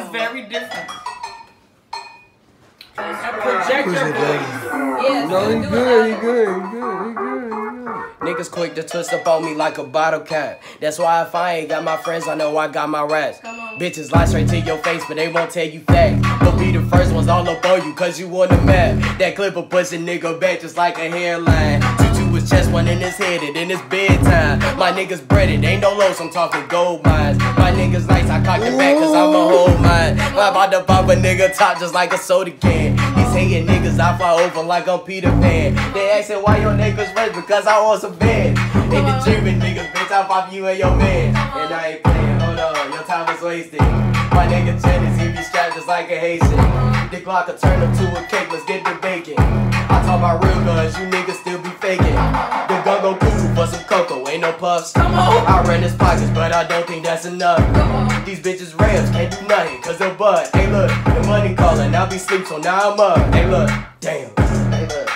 very different. Project your voice. Yeah, No, he good. Niggas quick to twist up on me like a bottle cap. That's why if I ain't got my friends, I know I got my raps. Bitches lie straight to your face, but they won't tell you facts. But be the first ones all up on you, cause you on the map. That clip will push a nigga back just like a hairline. Tutu was chest one in his head, and then it's bedtime. My niggas breaded, ain't no lows, I'm talking gold mines. My niggas nice, I cock it back cause I'm a whole mine. I'm about to pop a nigga top just like a soda can. These hating niggas, I fly over like I'm Peter Pan. They asking why your niggas rich, because I want some bed. In the dreaming niggas, bitch, I pop you and your man. And I ain't playing, hold on, your time is wasted. My nigga Jennings, he be strapped just like a Haitian. The Glock will turn him to a cake, let's get the bacon. I talk about real guns, you niggas still be faking. The gun go cuckoo for some cocoa, ain't no puffs. I run his pockets, but I don't think that's enough. These bitches rams can't do nothing, cause they'll bud. Hey look, the money calling, I'll be sleep, so now I'm up. Hey look, damn. Hey look.